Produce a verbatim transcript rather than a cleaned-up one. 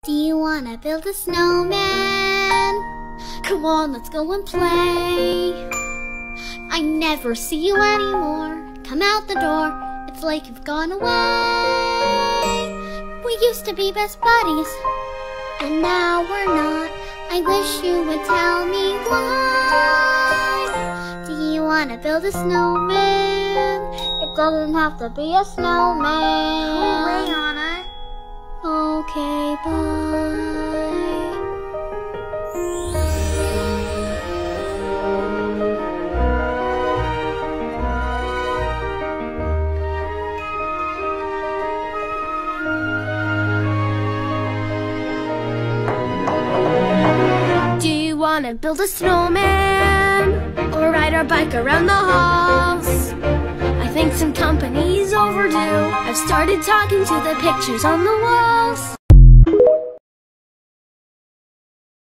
Do you wanna build a snowman? Come on, let's go and play. I never see you anymore. Come out the door, it's like you've gone away. We used to be best buddies, and now we're not. I wish you would tell me why. Do you wanna build a snowman? It doesn't have to be a snowman. Go away, Anna. Okay, bye. Do you wanna build a snowman? Or ride our bike around the halls? I think some company's overdue. I've started talking to the pictures on the walls.